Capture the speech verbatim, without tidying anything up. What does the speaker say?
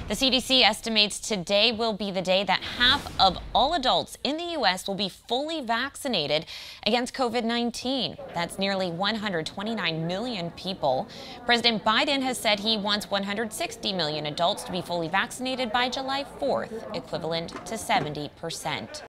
The C D C estimates today will be the day that half of all adults in the U S will be fully vaccinated against COVID nineteen. That's nearly one hundred twenty-nine million people. President Biden has said he wants one hundred sixty million adults to be fully vaccinated by July fourth, equivalent to seventy percent.